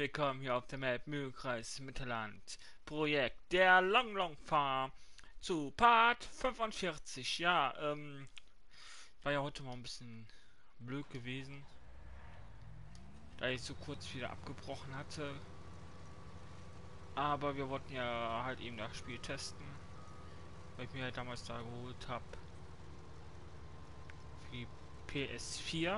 willkommen hier auf der Map Mühlkreis Mittelland. Projekt der Long Long Farm zu Part 45. Ja, war ja heute mal ein bisschen blöd gewesen, da ich so kurz wieder abgebrochen hatte. Aber wir wollten ja halt eben das Spiel testen, weil ich mir halt damals da geholt habe für die PS4.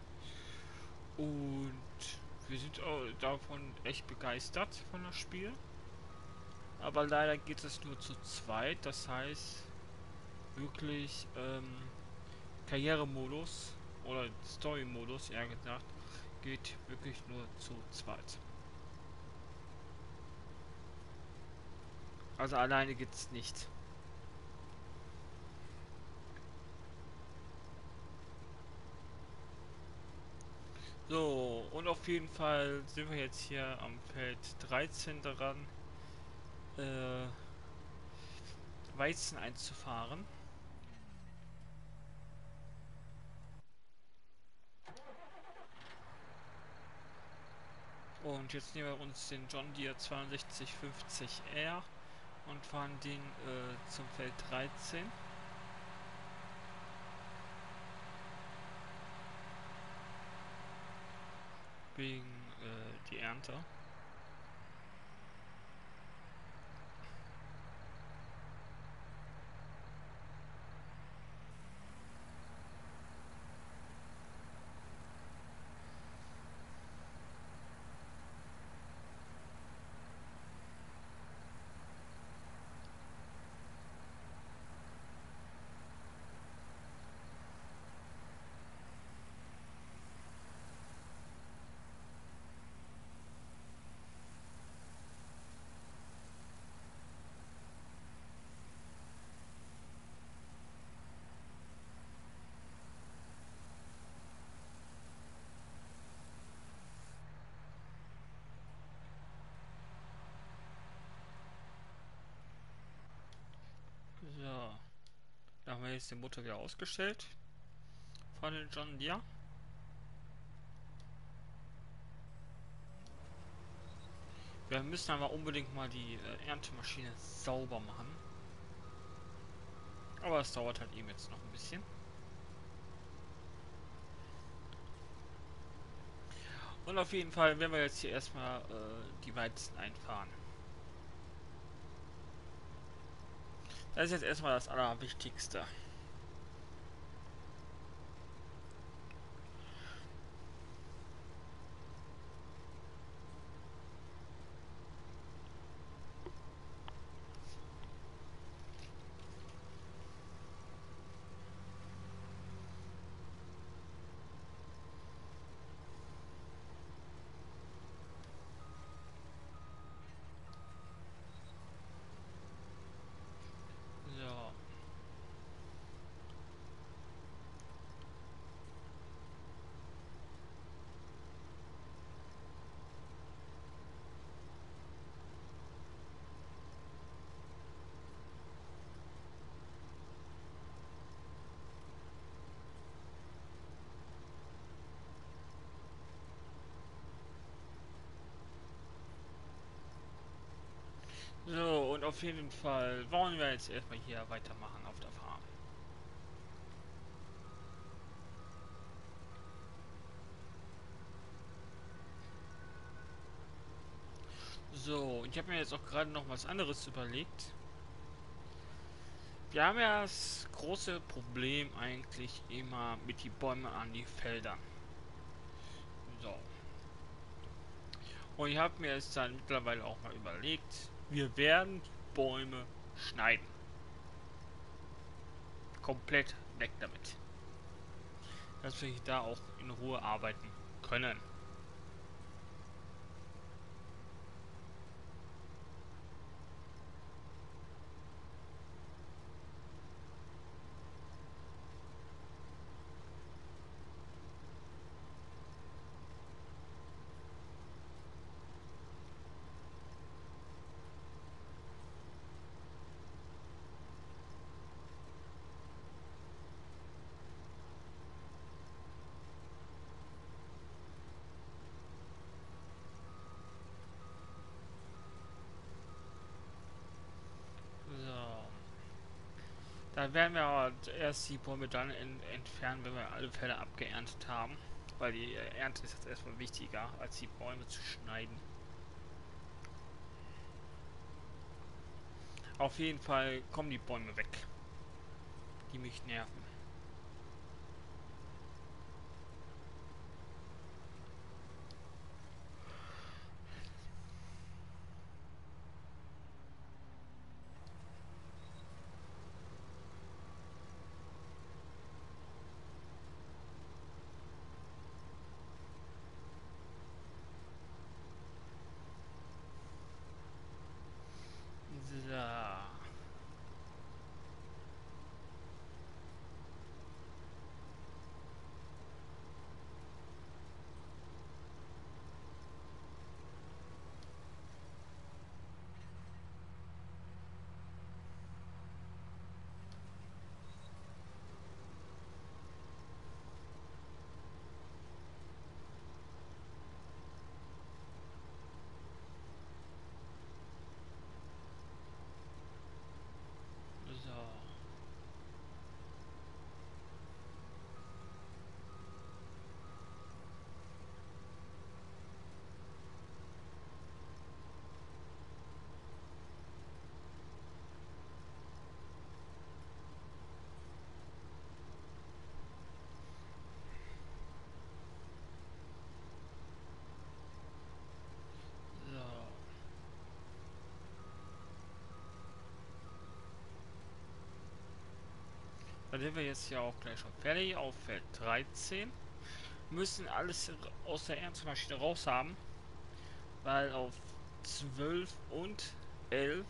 Und wir sind auch davon echt begeistert von das Spiel. Aber leider geht es nur zu zweit, das heißt wirklich Karrieremodus oder Story-Modus, eher gesagt, geht wirklich nur zu zweit. Also alleine geht's nicht. So, und auf jeden Fall sind wir jetzt hier am Feld 13 daran, äh, Weizen einzufahren. Und jetzt nehmen wir uns den John Deere 6250R und fahren den zum Feld 13. Wegen die Ernte. So, da haben wir jetzt den Motor wieder ausgestellt von den John Deere. Wir müssen aber unbedingt mal die Erntemaschine sauber machen. Aber es dauert halt eben jetzt noch ein bisschen. Und auf jeden Fall werden wir jetzt hier erstmal die Weizen einfahren. Das ist jetzt erstmal das Allerwichtigste. So. So, und auf jeden Fall wollen wir jetzt erstmal hier weitermachen auf der Farm. So, und ich habe mir jetzt auch gerade noch was anderes überlegt. Wir haben ja das große Problem eigentlich immer mit die Bäume an die Felder. So. Und ich habe mir jetzt dann mittlerweile auch mal überlegt, wir werden Bäume schneiden. Komplett weg damit. Dass wir da auch in Ruhe arbeiten können. dann werden wir aber erst die Bäume dann entfernen, wenn wir alle Felder abgeerntet haben. Weil die Ernte ist jetzt erstmal wichtiger, als die Bäume zu schneiden. Auf jeden Fall kommen die Bäume weg, die mich nerven. So. So. So. Dann sind wir jetzt hier auch gleich schon fertig auf Feld 13. Müssen alles aus der Erntemaschine raus haben, weil auf 12 und 11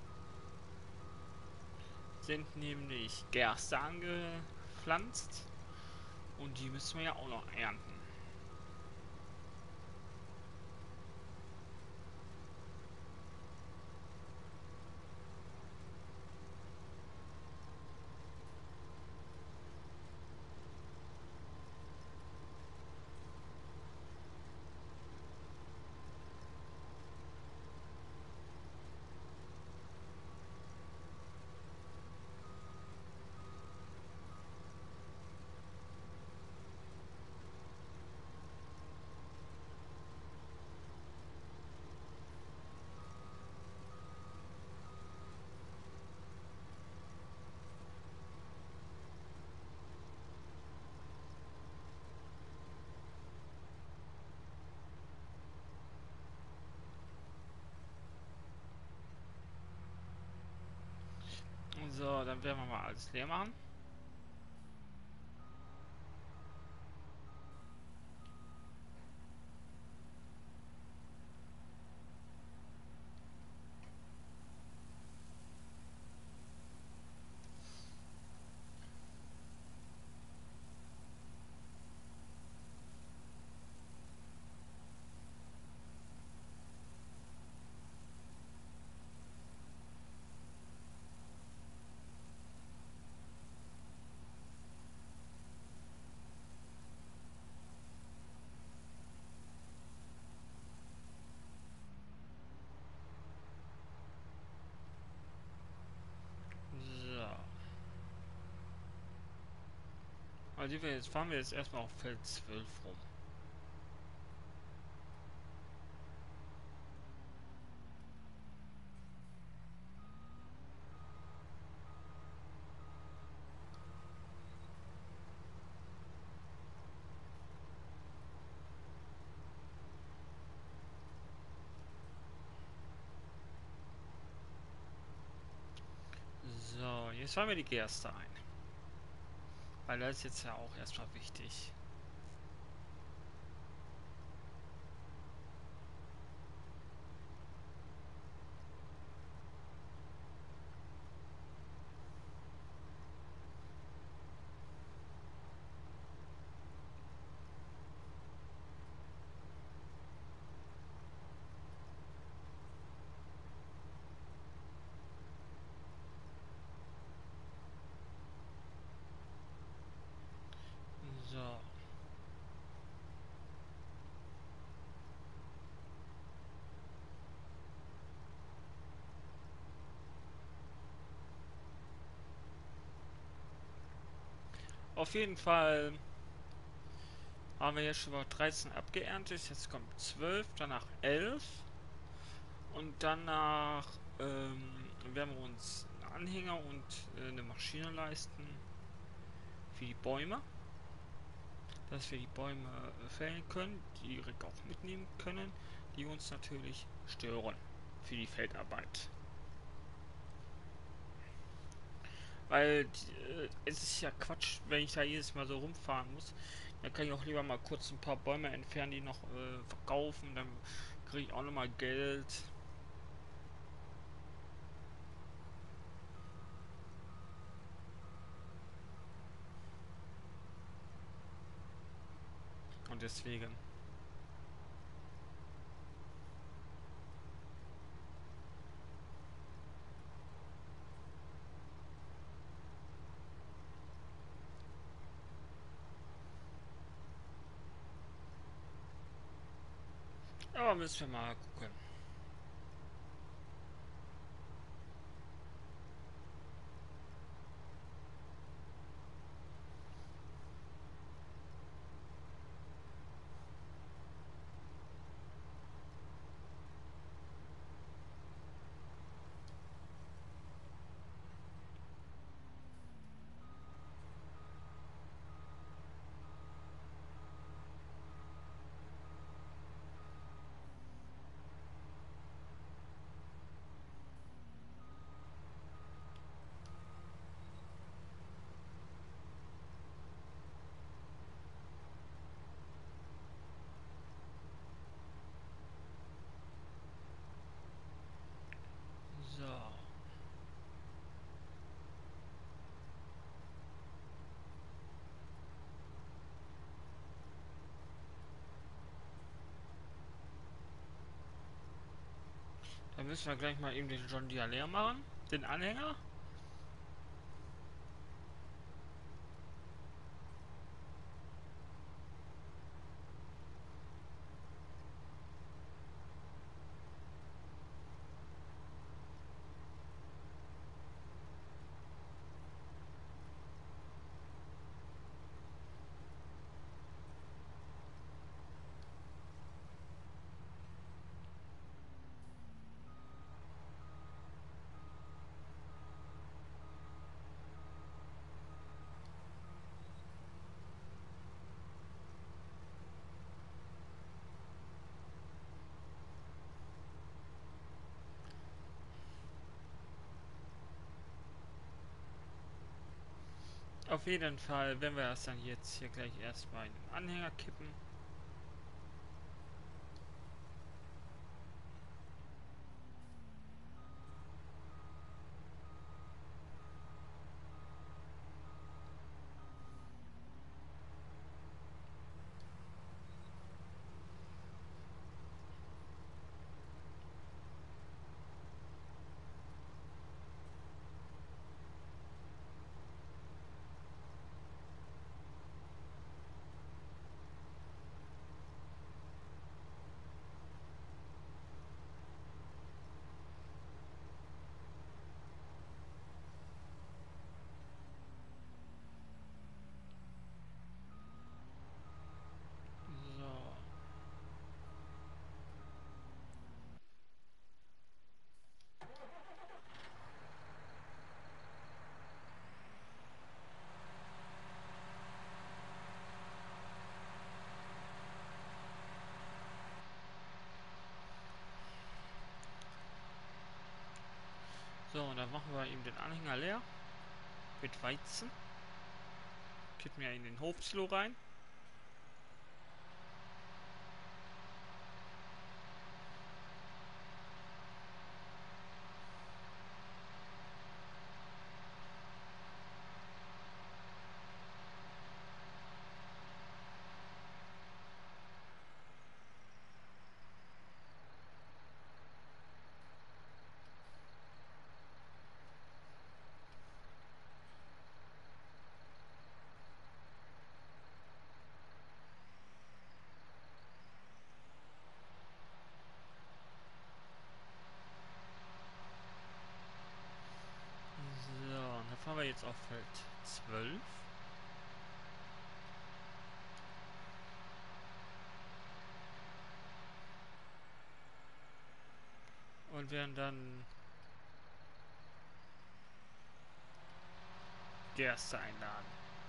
sind nämlich Gerste angepflanzt und die müssen wir ja auch noch ernten. So, dann werden wir mal alles leer machen. So. Also jetzt fahren wir jetzt erstmal auf Feld 12 rum. So, jetzt fahren wir die Gerste ein. Weil das ist jetzt ja auch erstmal wichtig. So. auf jeden Fall haben wir jetzt schon mal 13 abgeerntet. Jetzt kommt 12, danach 11 und danach werden wir uns einen Anhänger und eine Maschine leisten für die Bäume, dass wir die Bäume fällen können, die direkt auch mitnehmen können, die uns natürlich stören für die Feldarbeit. Weil es ist ja Quatsch, wenn ich da jedes Mal so rumfahren muss. Dann kann ich auch lieber mal kurz ein paar Bäume entfernen, die noch verkaufen. Dann kriege ich auch nochmal Geld. Und deswegen. Aber müssen wir mal gucken. So. Dann müssen wir gleich mal eben den John Deere leer machen. Den Anhänger. Auf jeden Fall, wenn wir das dann jetzt hier gleich erstmal in den Anhänger kippen. So. So, und dann machen wir eben den Anhänger leer. Mit Weizen. Kippen wir in den Hofsilo rein. So, und dann fahren wir jetzt auf Feld 12. und werden dann Gäste einladen.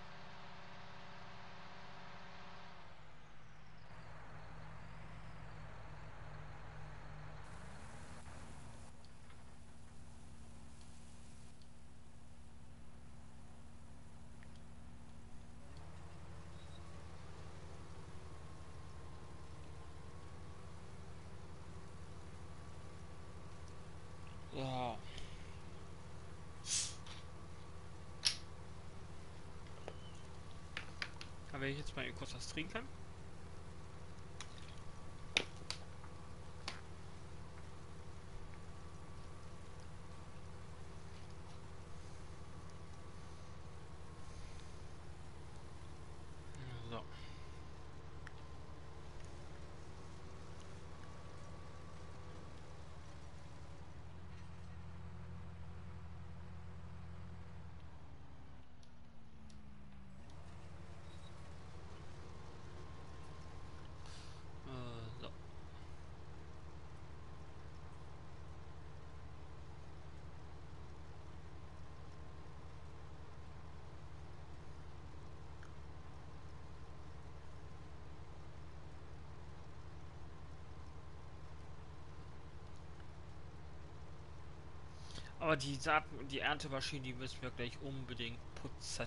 Ja. Aber wenn ich jetzt mal kurz was trinken. So. So. Aber die Saaten und die Erntemaschine, die müssen wir gleich unbedingt putzen.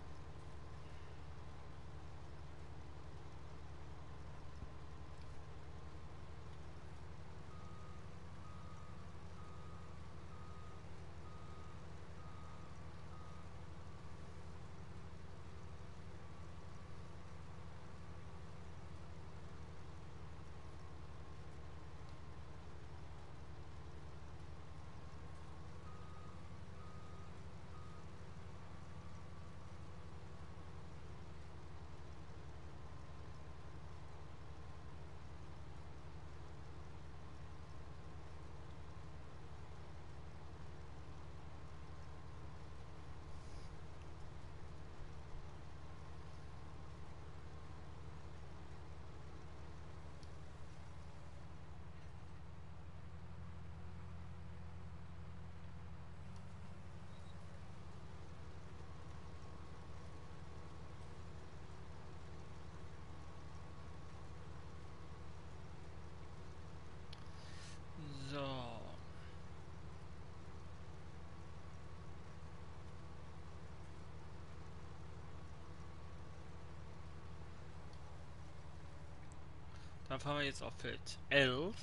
So. Dann fahren wir jetzt auf Feld 11.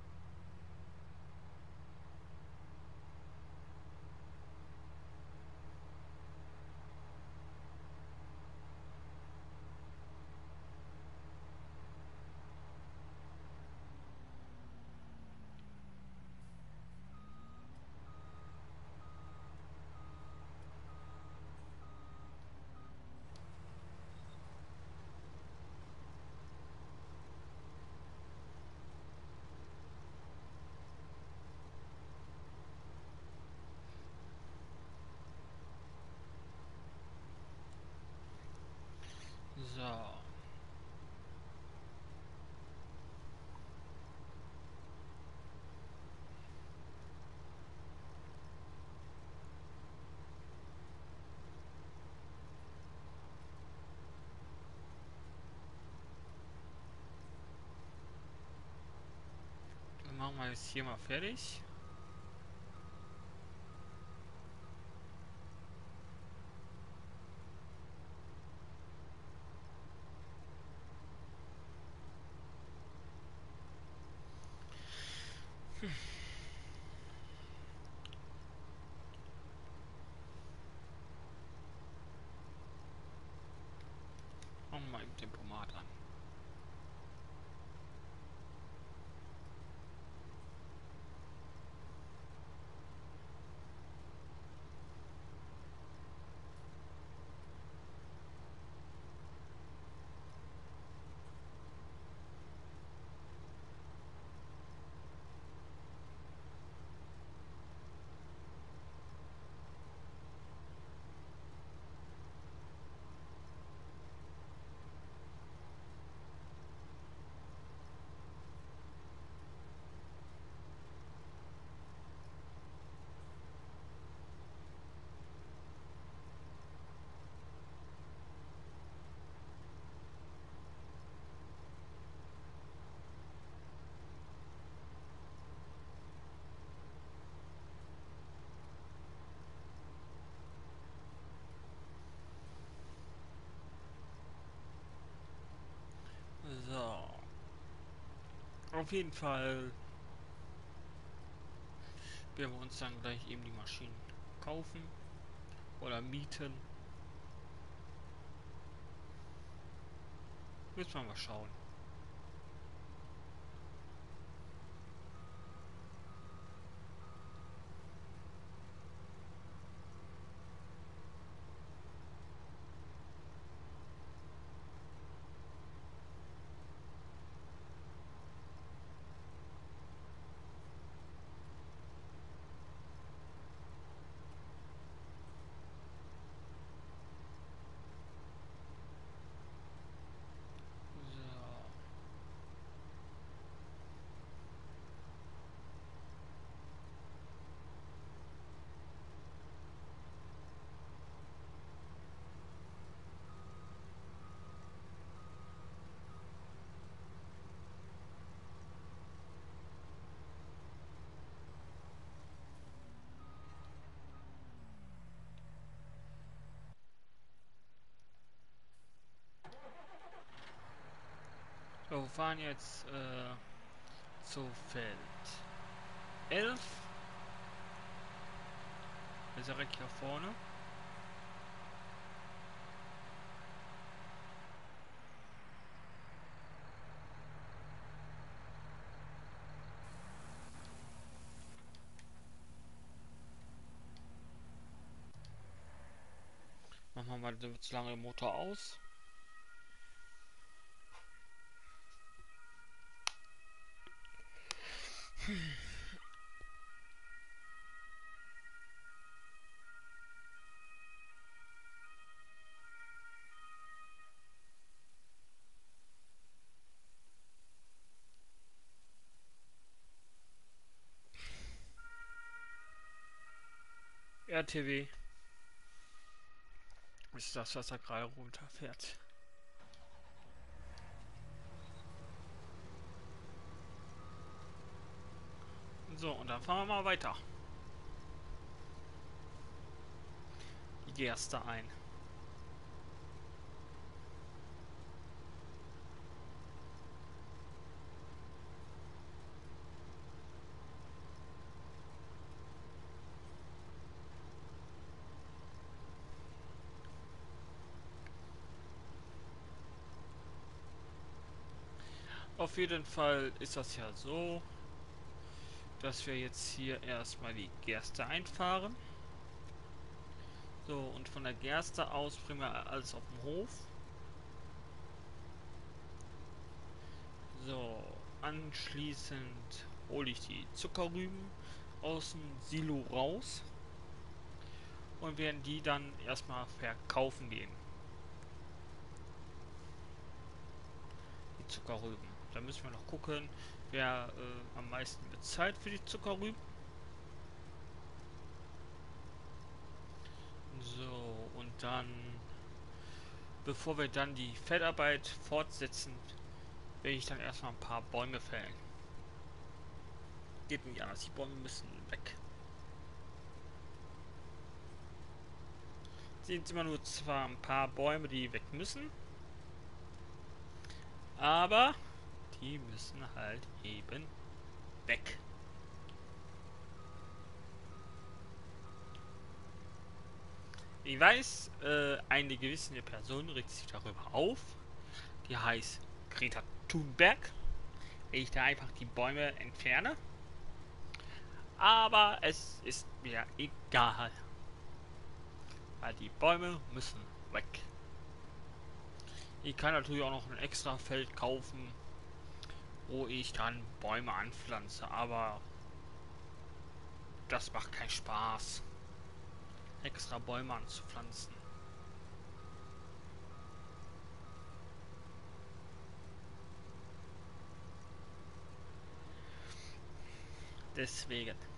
So. Dann machen wir jetzt hier mal fertig. Machen wir mal im Tempomat an. Auf jeden Fall werden wir uns dann gleich eben die Maschinen kaufen oder mieten. Müssen wir mal schauen. So. So, wir fahren jetzt zu Feld 11. Ist direkt hier vorne. Machen wir mal so lange den Motor aus. RTW ist das, was da gerade runterfährt. So, und dann fahren wir mal weiter. Die Gerste ein. Auf jeden Fall ist das ja so, dass wir jetzt hier erstmal die Gerste einfahren. So, und von der Gerste aus bringen wir alles auf den Hof. So, anschließend hole ich die Zuckerrüben aus dem Silo raus und werden die dann erstmal verkaufen gehen. Die Zuckerrüben. Da müssen wir noch gucken, wer am meisten bezahlt für die Zuckerrüben. So, und dann, bevor wir dann die Feldarbeit fortsetzen, werde ich dann erstmal ein paar Bäume fällen. Geht nicht anders, die Bäume müssen weg. Sind immer nur zwar ein paar Bäume, die weg müssen, aber die müssen halt eben weg. Ich weiß, eine gewisse Person regt sich darüber auf. Die heißt Greta Thunberg. Wenn ich da einfach die Bäume entferne. Aber es ist mir egal. Weil die Bäume müssen weg. Ich kann natürlich auch noch ein extra Feld kaufen, wo ich dann Bäume anpflanze. Aber das macht keinen Spaß, extra Bäume anzupflanzen. Deswegen.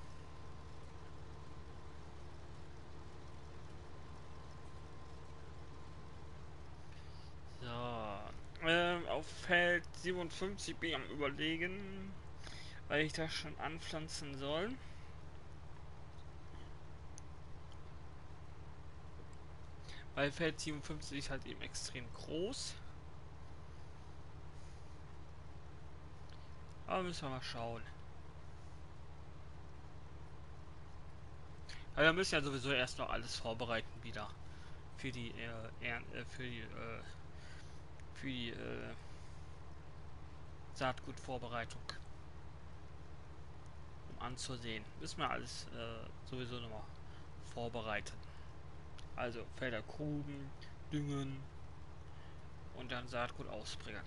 So. Auf Feld 57 bin ich am Überlegen, weil ich das schon anpflanzen soll. Weil Feld 57 ist halt eben extrem groß. Aber müssen wir mal schauen. Aber wir müssen ja sowieso erst noch alles vorbereiten wieder. Für die, für die Saatgutvorbereitung. Um anzusehen. Müssen wir alles sowieso nochmal vorbereiten. Also Felder gruben, düngen und dann Saatgut ausbringen.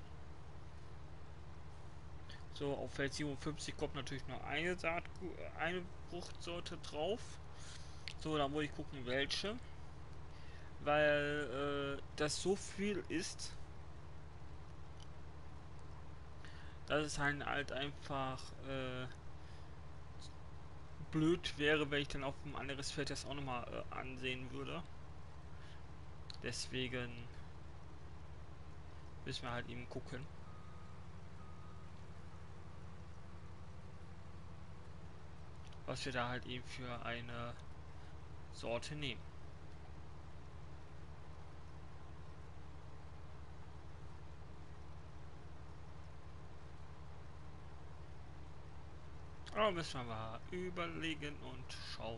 So, auf Feld 57 kommt natürlich nur eine Fruchtsorte drauf. So, dann muss ich gucken, welche. Weil das so viel ist, dass es halt einfach blöd wäre, wenn ich dann auf ein anderes Feld das auch nochmal ansehen würde. Deswegen müssen wir halt eben gucken, was wir da halt eben für eine Sorte nehmen. Aber müssen wir mal überlegen und schauen.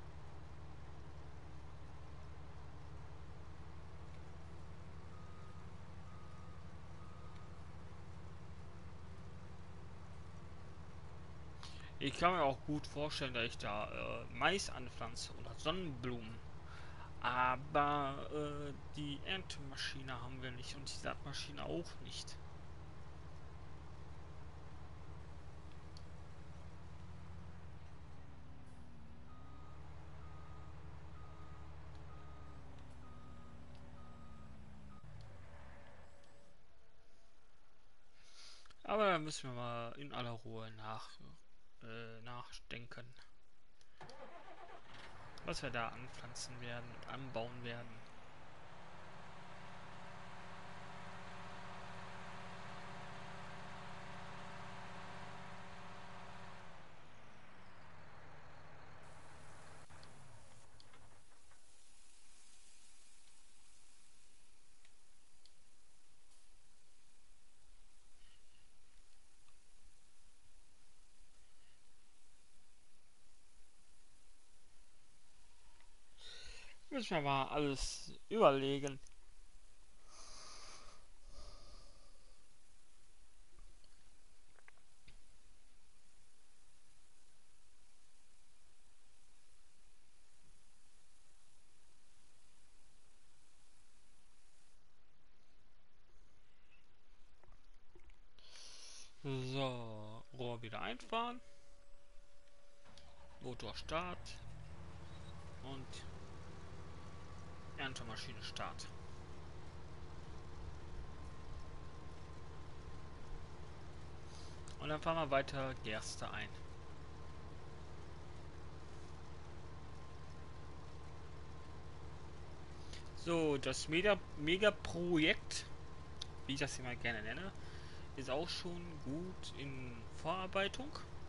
Ich kann mir auch gut vorstellen, dass ich da Mais anpflanze oder Sonnenblumen. Aber die Erntemaschine haben wir nicht und die Saatmaschine auch nicht. Aber da müssen wir mal in aller Ruhe nachdenken, was wir da anpflanzen werden, anbauen werden. Müssen wir mal alles überlegen. So, Rohr wieder einfahren. Motor Start. Und Erntemaschine Start. Und dann fahren wir weiter Gerste ein. So, das Mega-Projekt, wie ich das immer gerne nenne, ist auch schon gut in Vorarbeitung.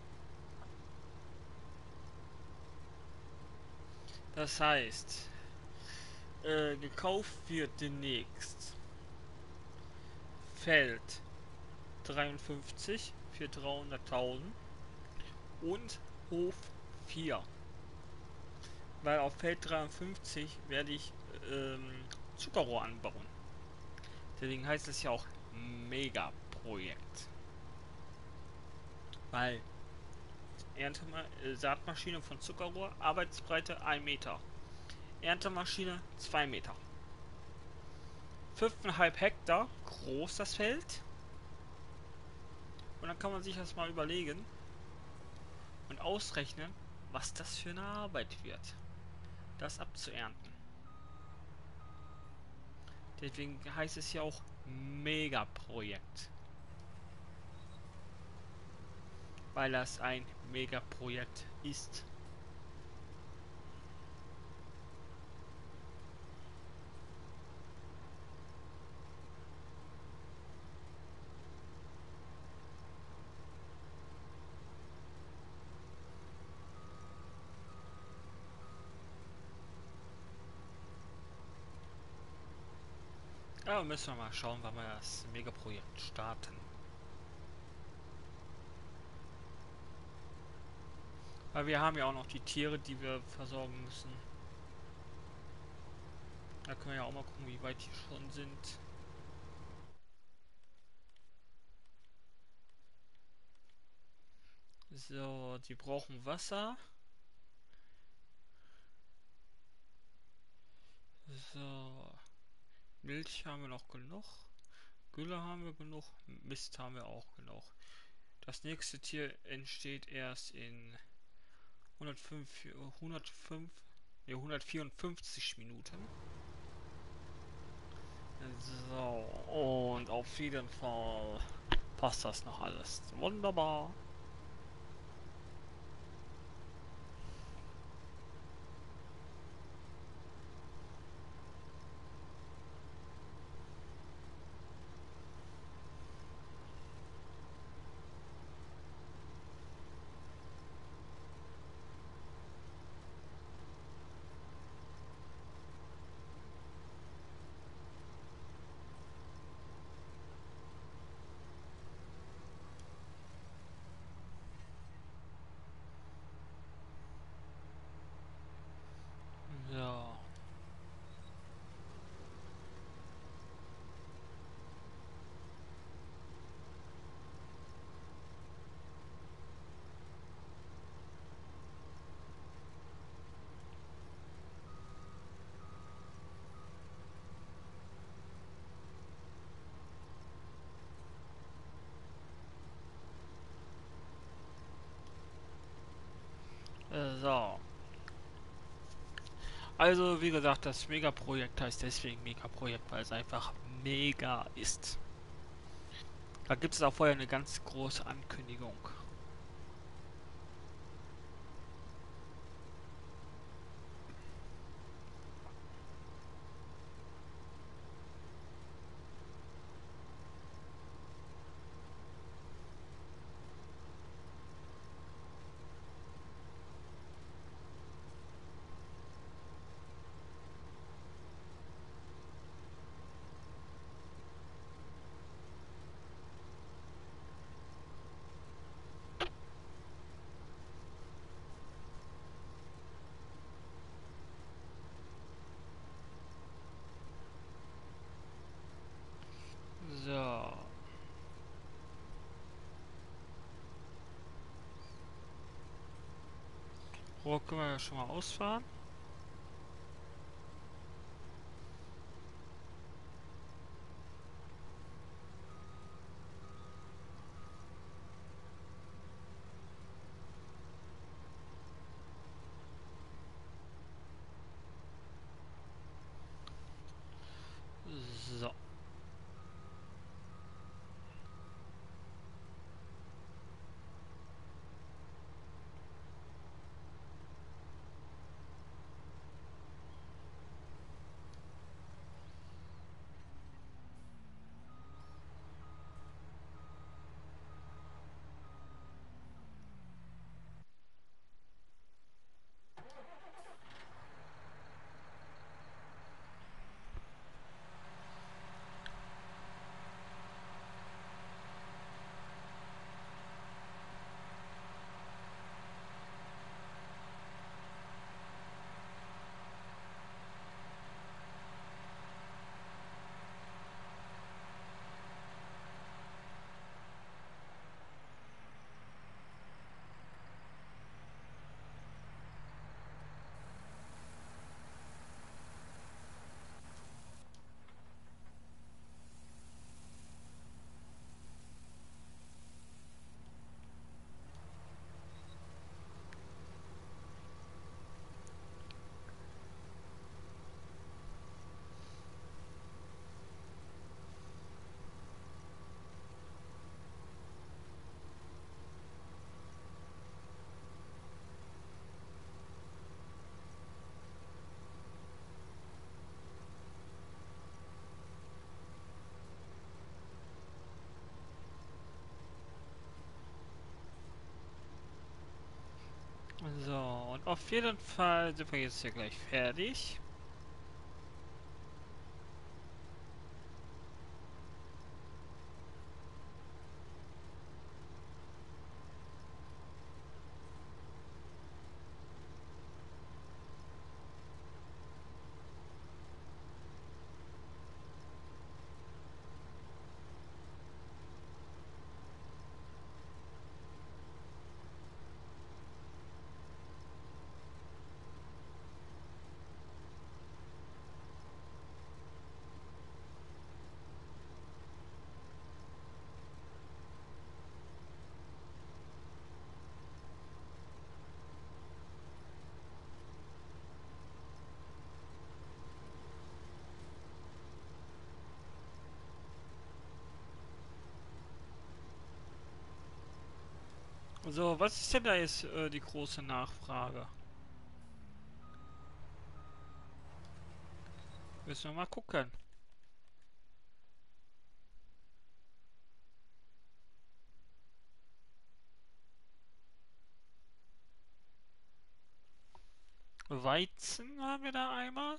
Das heißt, gekauft wird demnächst Feld 53 für 300.000 und Hof 4. Weil auf Feld 53 werde ich Zuckerrohr anbauen. Deswegen heißt es ja auch Mega-Projekt. Weil Saatmaschine von Zuckerrohr, Arbeitsbreite 1 Meter. Erntemaschine 2 Meter. 5,5 Hektar groß das Feld. Und dann kann man sich das mal überlegen und ausrechnen, was das für eine Arbeit wird, das abzuernten. Deswegen heißt es ja auch Megaprojekt. Weil das ein Megaprojekt ist. Aber müssen wir mal schauen, wann wir das Megaprojekt starten. Weil wir haben ja auch noch die Tiere, die wir versorgen müssen. Da können wir ja auch mal gucken, wie weit die schon sind. So, die brauchen Wasser. So, Milch haben wir noch genug. Gülle haben wir genug. Mist haben wir auch genug. Das nächste Tier entsteht erst in 154 Minuten. So, und auf jeden Fall passt das noch alles. Wunderbar. So, so. Also, wie gesagt, das Megaprojekt heißt deswegen Megaprojekt, weil es einfach mega ist. Da gibt es auch vorher eine ganz große Ankündigung. So, Rohr können wir ja schon mal ausfahren. So, so, und auf jeden Fall sind wir jetzt hier gleich fertig. So, was ist denn da jetzt die große Nachfrage? Müssen wir mal gucken. Weizen haben wir da einmal.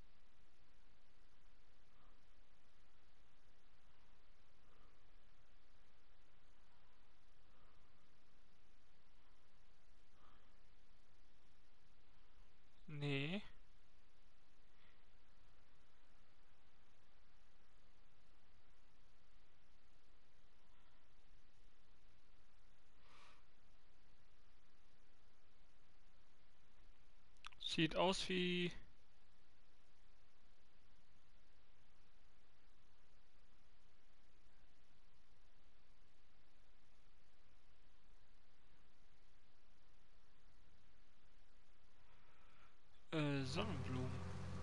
Nee. Sieht aus wie Sonnenblumen.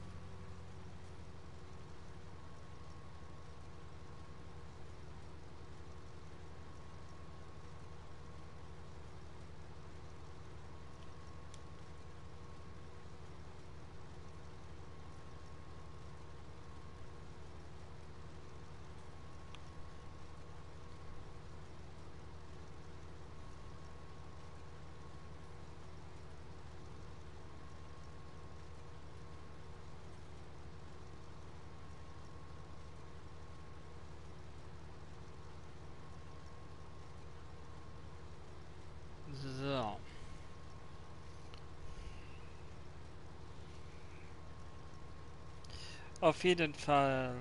So. Auf jeden Fall.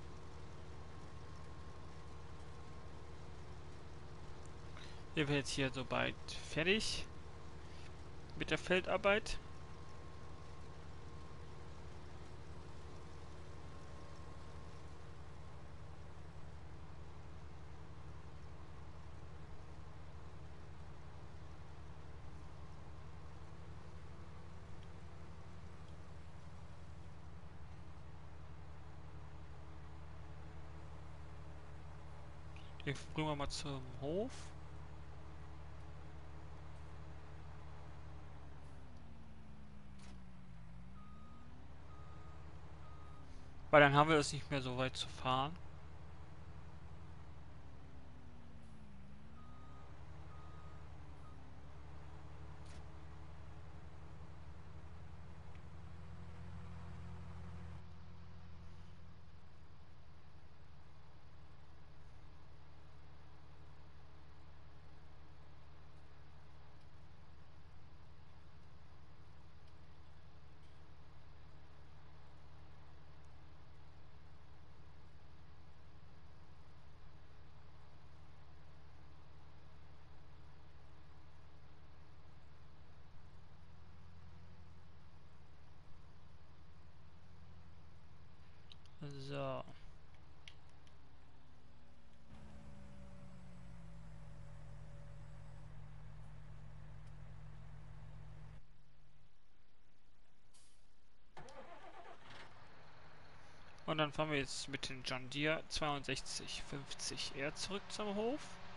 Wir sind jetzt hier soweit fertig mit der Feldarbeit. Jetzt bringen wir mal zum Hof. Weil dann haben wir es nicht mehr so weit zu fahren. So. Und dann fahren wir jetzt mit dem John Deere 6250R zurück zum Hof.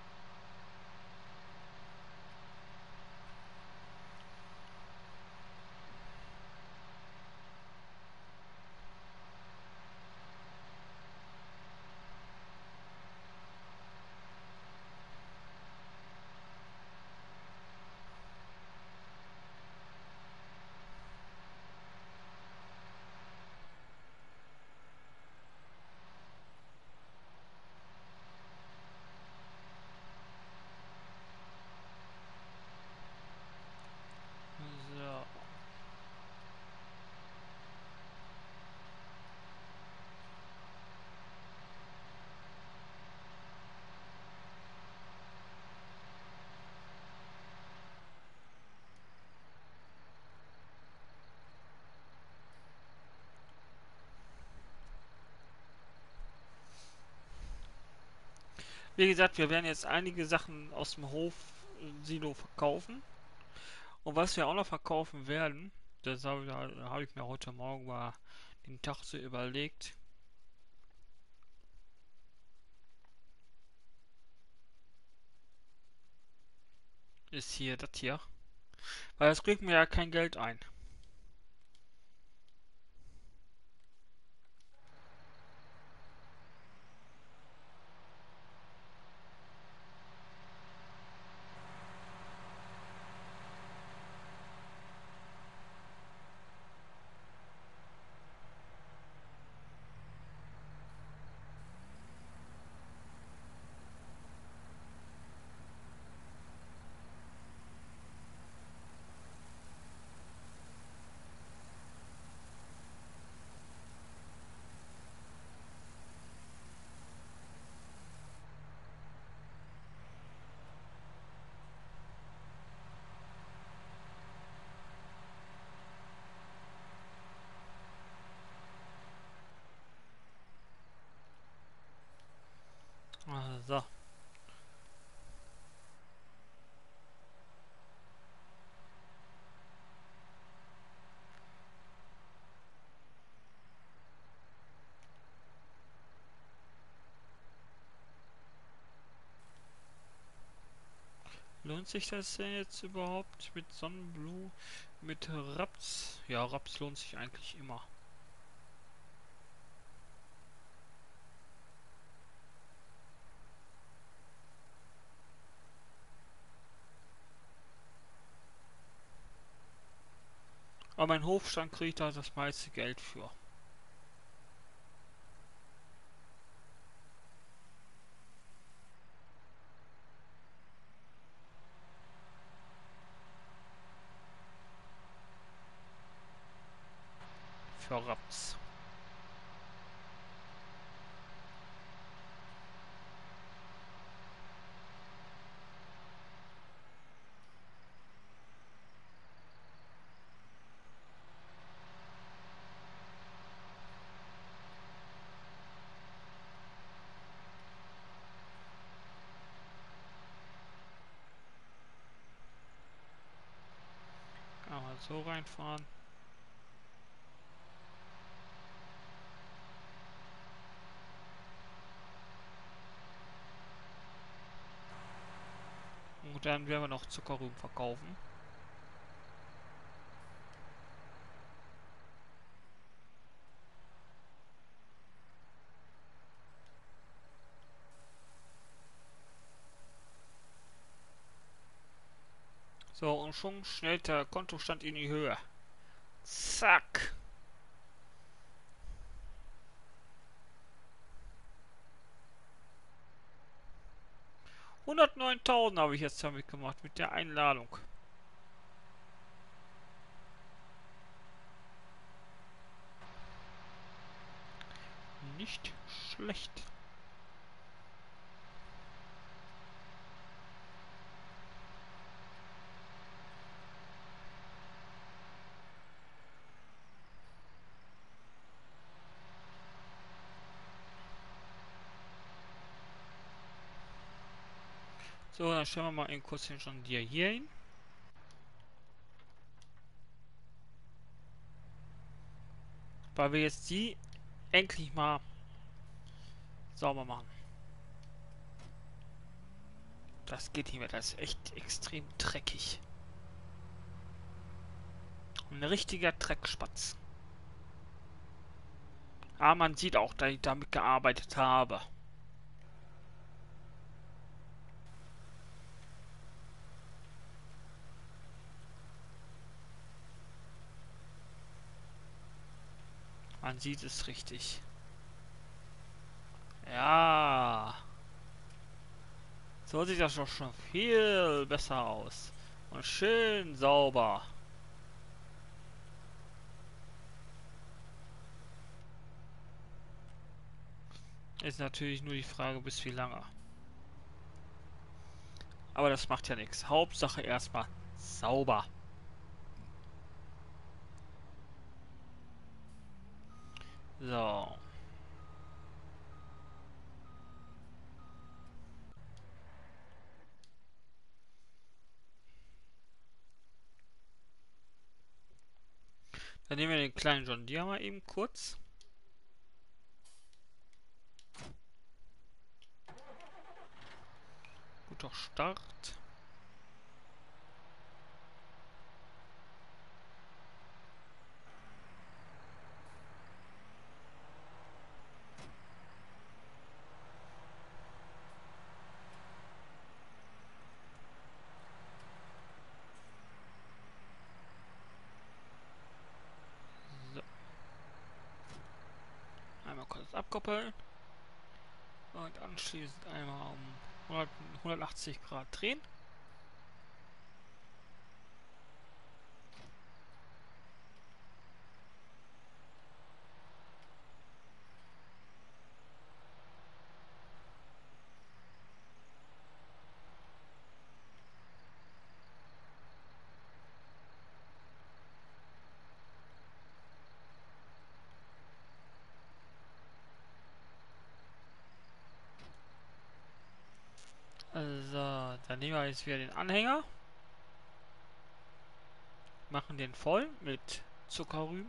So. Wie gesagt, wir werden jetzt einige Sachen aus dem Hof Silo verkaufen. Und was wir auch noch verkaufen werden, das hab ich mir heute Morgen mal den Tag so überlegt, ist hier das hier. Weil das bringt mir ja kein Geld ein. So. Lohnt sich das denn jetzt überhaupt mit Sonnenblume, mit Raps? Ja, Raps lohnt sich eigentlich immer. Aber mein Hofstand kriegt da das meiste Geld für. Für Raps. Aber so reinfahren. Und dann werden wir noch Zuckerrüben verkaufen. So, und schon schnellt der Kontostand in die Höhe. Zack. 109.000 habe ich jetzt damit gemacht, mit der Einladung. Nicht schlecht. So, dann stellen wir mal eben kurz den John Deere hier hin. Weil wir jetzt die endlich mal sauber machen. Das geht nicht mehr, das ist echt extrem dreckig. Ein richtiger Dreckspatz. Aber man sieht auch, dass ich damit gearbeitet habe. Man sieht es richtig. Ja. So sieht das doch schon viel besser aus. Und schön sauber. Ist natürlich nur die Frage, bis wie lange. Aber das macht ja nichts. Hauptsache erstmal sauber. So. Dann nehmen wir den kleinen John Deere mal eben kurz. Guter Start. abkoppeln und anschließend einmal um 180 Grad drehen. Also, dann nehmen wir jetzt wieder den Anhänger, machen den voll mit Zuckerrüben.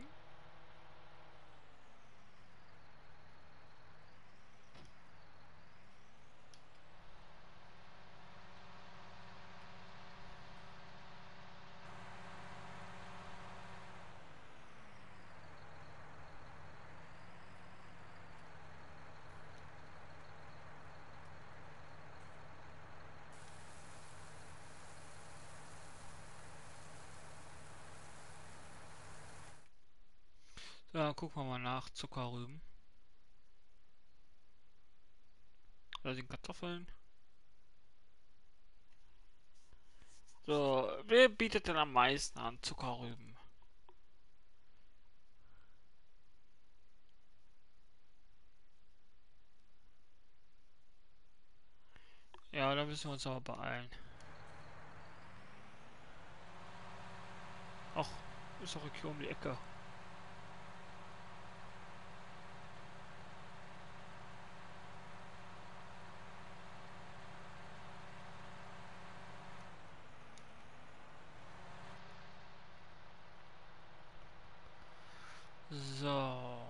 So, dann gucken wir mal nach Zuckerrüben. Also die Kartoffeln. So, wer bietet denn am meisten an Zuckerrüben? Ja, da müssen wir uns aber beeilen. Ach, ist doch hier um die Ecke. So.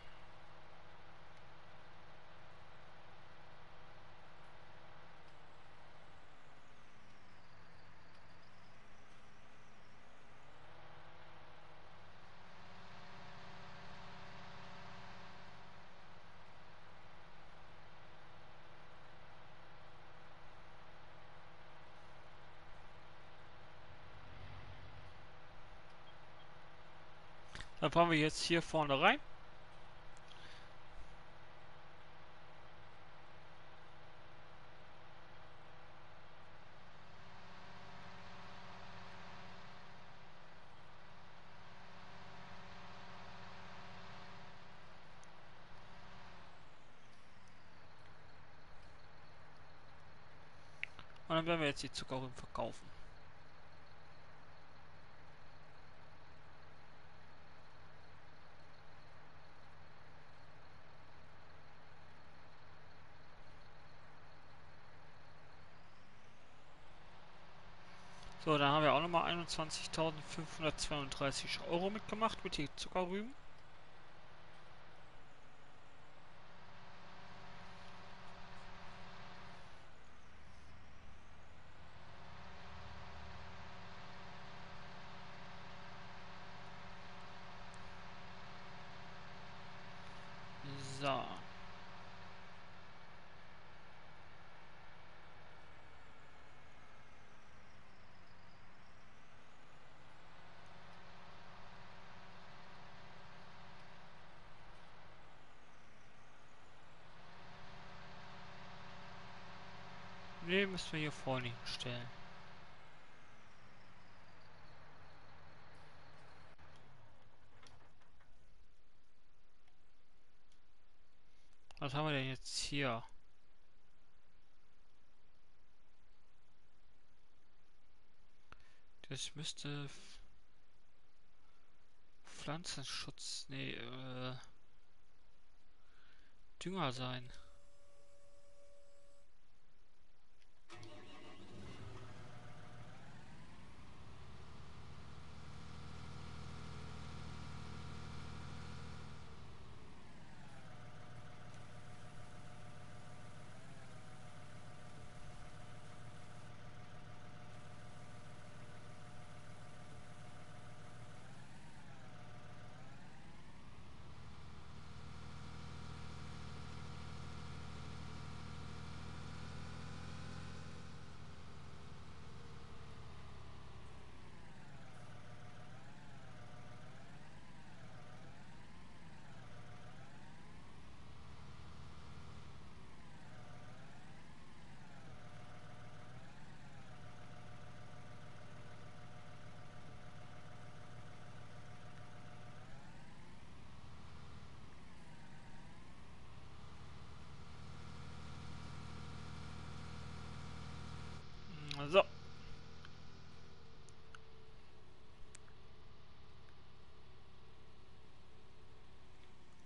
Dann fahren wir jetzt hier vorne rein. Und dann werden wir jetzt die Zuckerrüben verkaufen. So, dann haben wir auch nochmal 21.532 Euro mitgemacht mit den Zuckerrüben. So. Ne, müssen wir hier vorne hinstellen. Was haben wir denn jetzt hier? Das müsste Pflanzenschutz, nee, Dünger sein.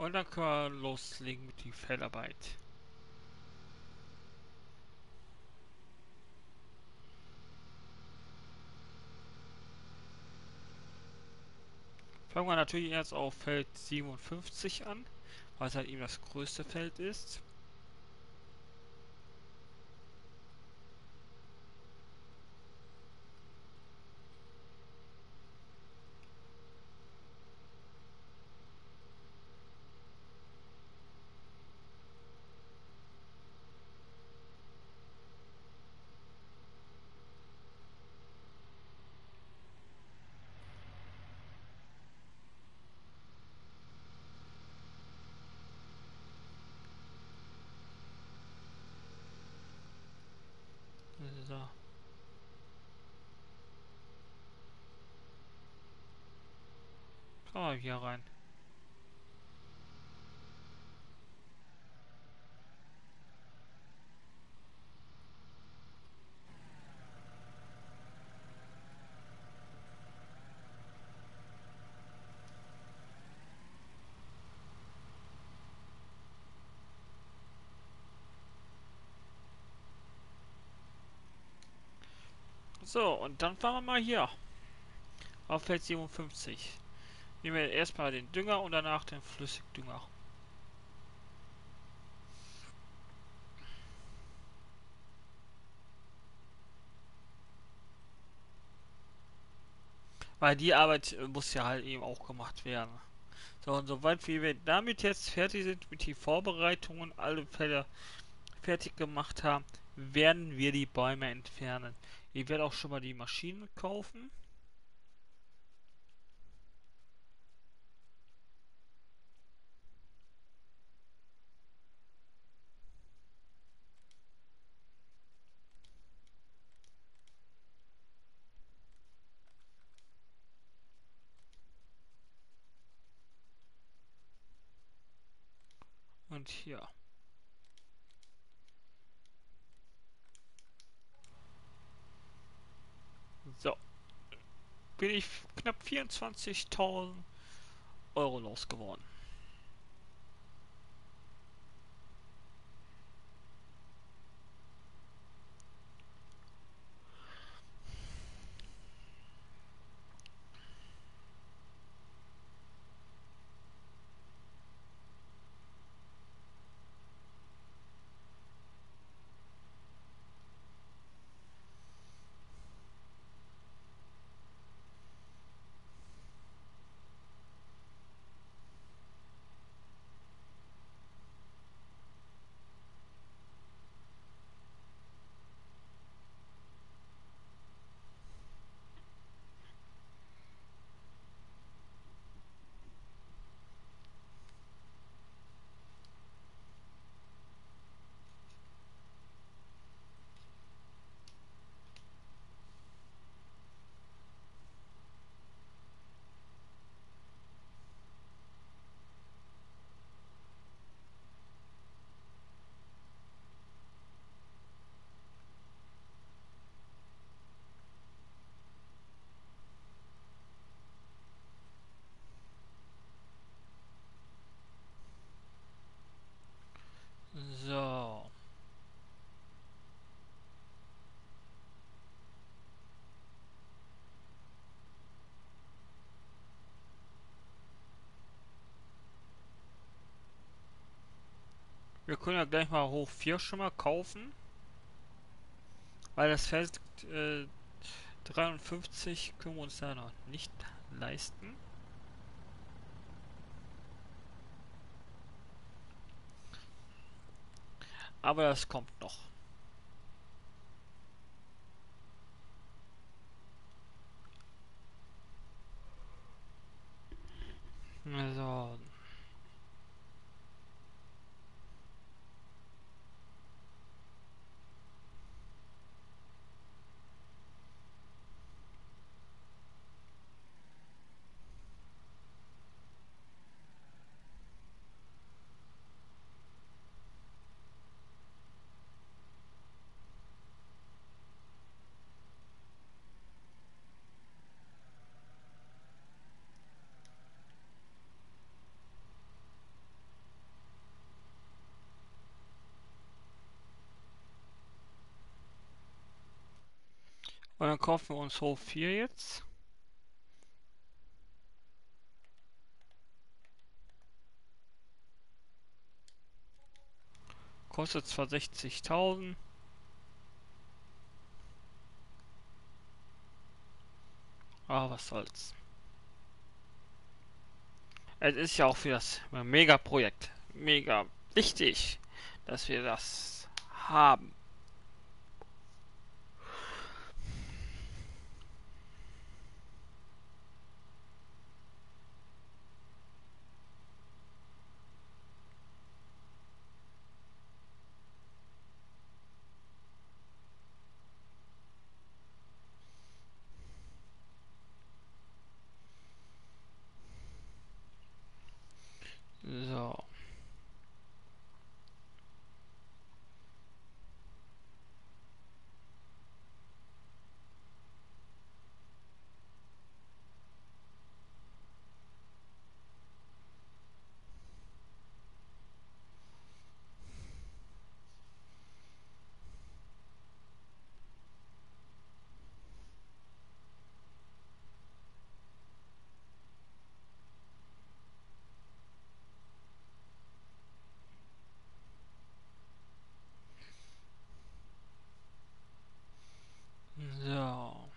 Und dann können wir loslegen mit die Feldarbeit. Fangen wir natürlich erst auf Feld 57 an, weil es halt eben das größte Feld ist. So. Schauen wir hier rein. So, und dann fahren wir mal hier auf Feld 57. Nehmen wir erstmal den Dünger und danach den Flüssigdünger. Weil die Arbeit muss ja halt eben auch gemacht werden. So, und soweit wie wir damit jetzt fertig sind, mit den Vorbereitungen, alle Felder fertig gemacht haben, werden wir die Bäume entfernen. Ich werde auch schon mal die Maschinen kaufen. Und hier. So, bin ich knapp 24.000 Euro losgeworden. So. Wir können ja gleich mal hoch 4 schon mal kaufen. Weil das Feld 53 können wir uns da noch nicht leisten. Aber das kommt noch. Also, Und dann kaufen wir uns Hof 4 jetzt. Kostet zwar 60.000. Aber was soll's. Es ist ja auch für das Megaprojekt mega wichtig, dass wir das haben. So. So.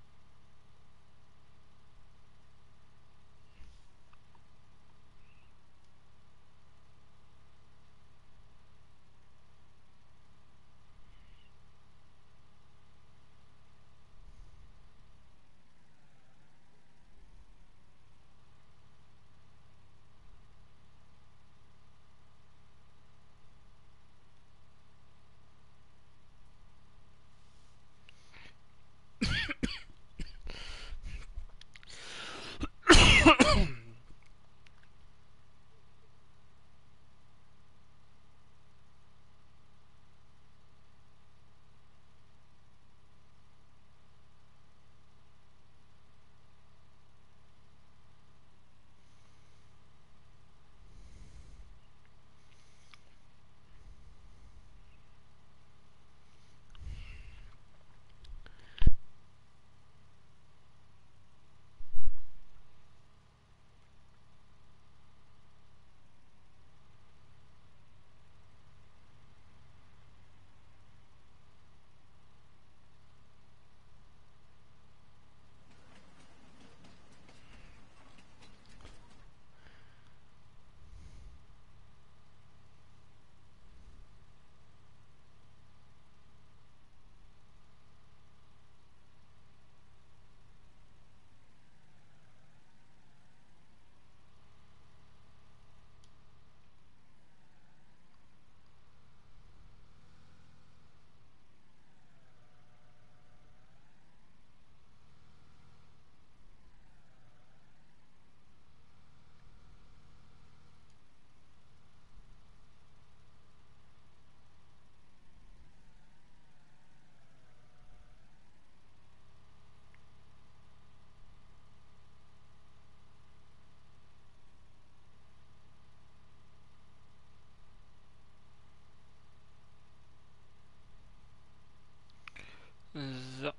So.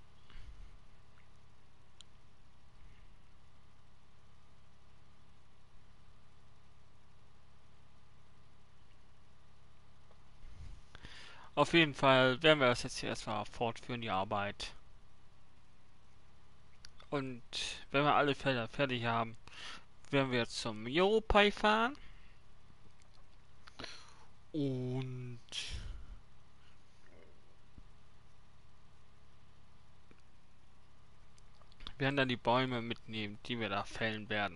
Auf jeden Fall werden wir das jetzt hier erstmal fortführen, die Arbeit. Und wenn wir alle Felder fertig haben, werden wir jetzt zum Europay fahren. Und werden dann die Bäume mitnehmen, die wir da fällen werden.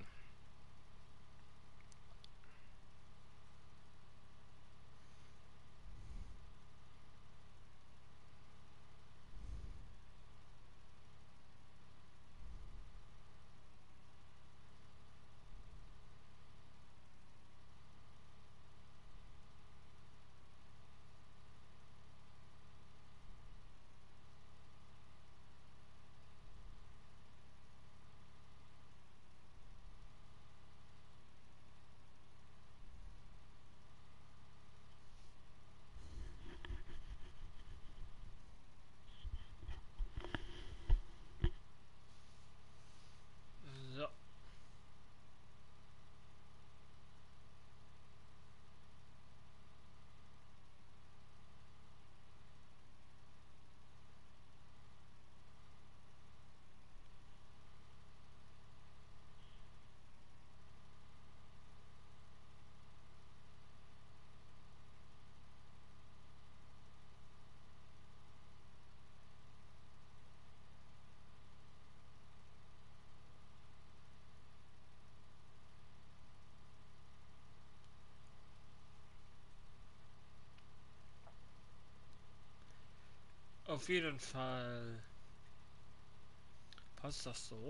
Auf jeden Fall passt das so.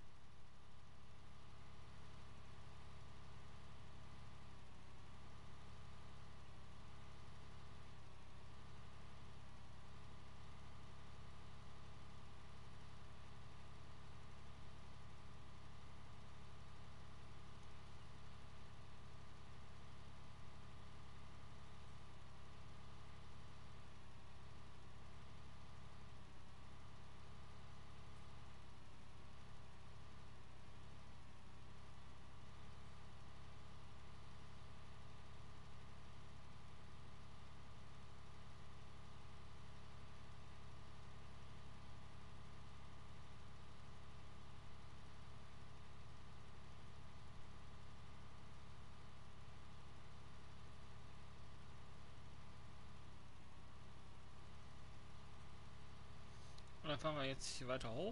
Und dann fahren wir jetzt hier weiter hoch.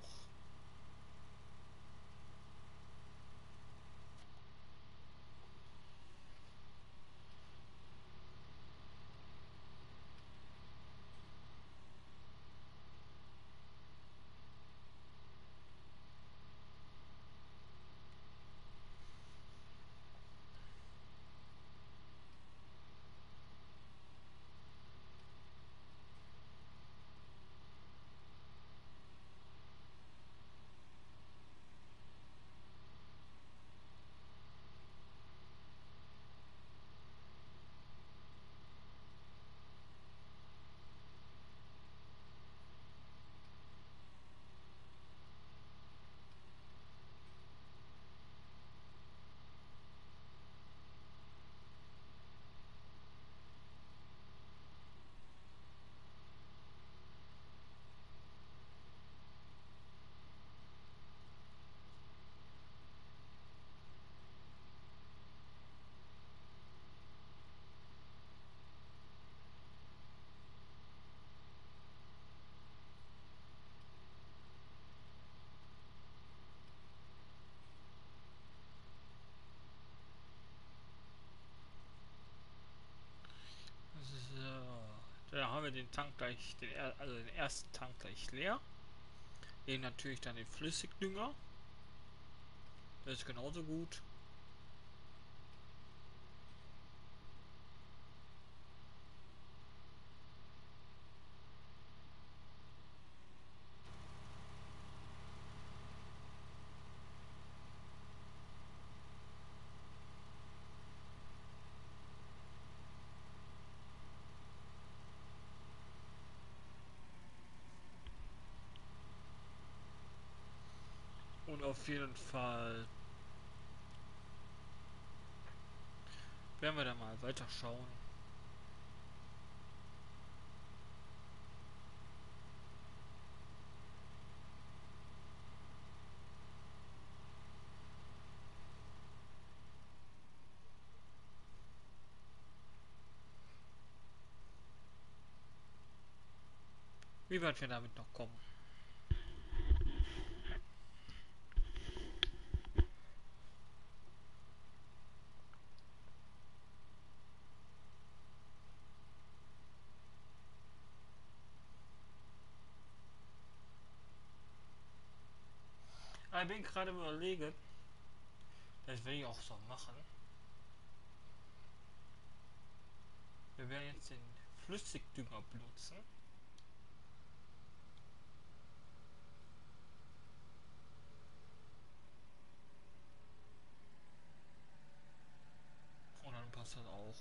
So, da haben wir den Tank gleich, also den ersten Tank gleich leer. Nehmen natürlich dann den Flüssigdünger. Das ist genauso gut. Und auf jeden Fall werden wir da mal weiter schauen. Wie weit wir damit noch kommen. Ich bin gerade überlegen, das will ich auch so machen. Wir werden jetzt den Flüssigdünger benutzen. Und dann passt das auch.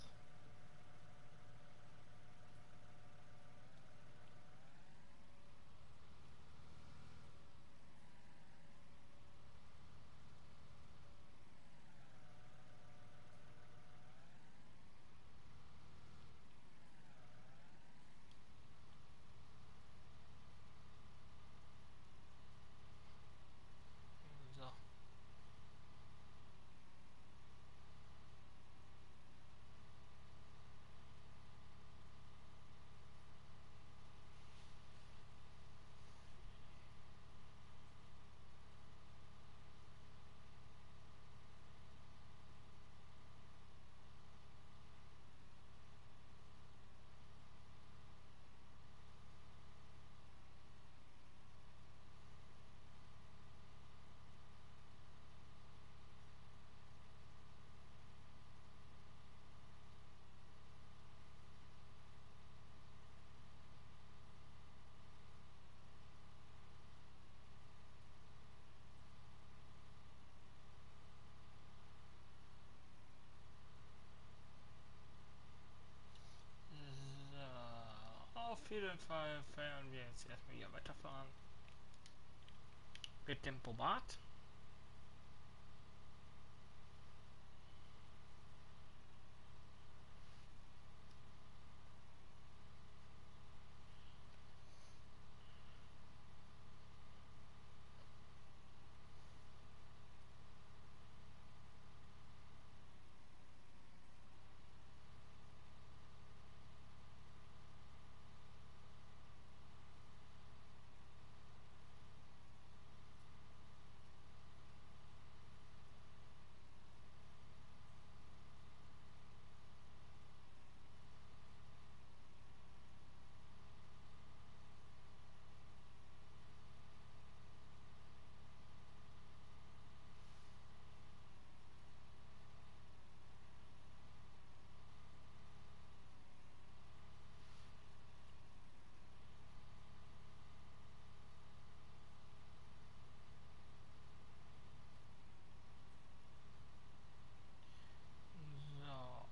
So. jeden Fall werden wir jetzt erstmal hier weiterfahren mit dem Bobat. So.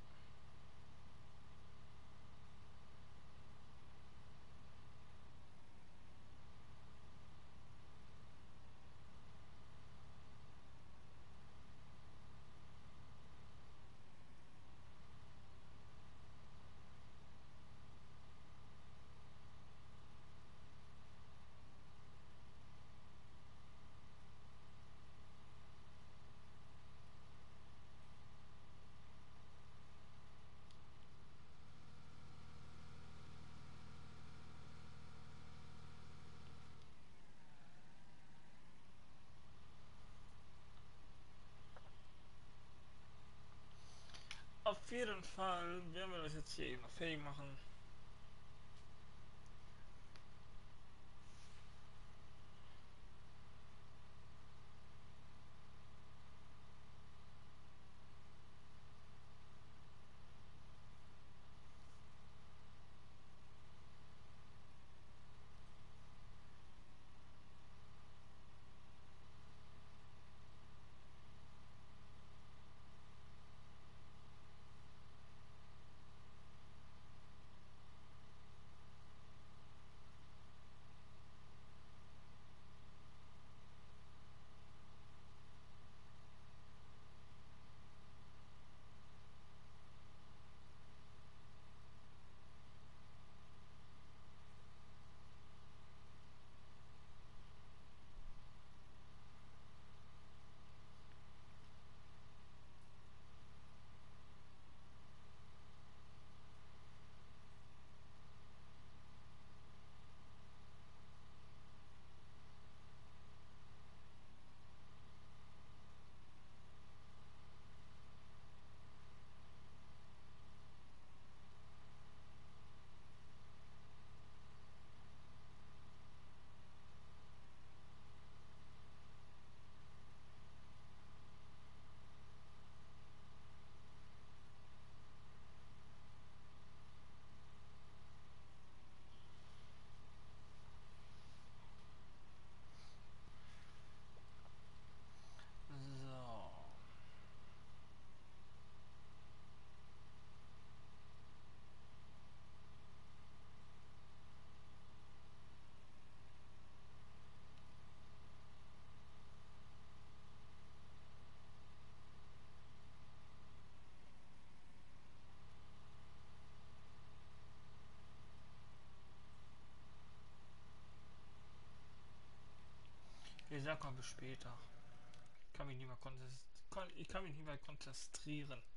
Auf jeden Fall werden wir das jetzt hier eben noch fertig machen. So. Ich sag mal bis später. Ich kann mich nicht mehr konzentrieren.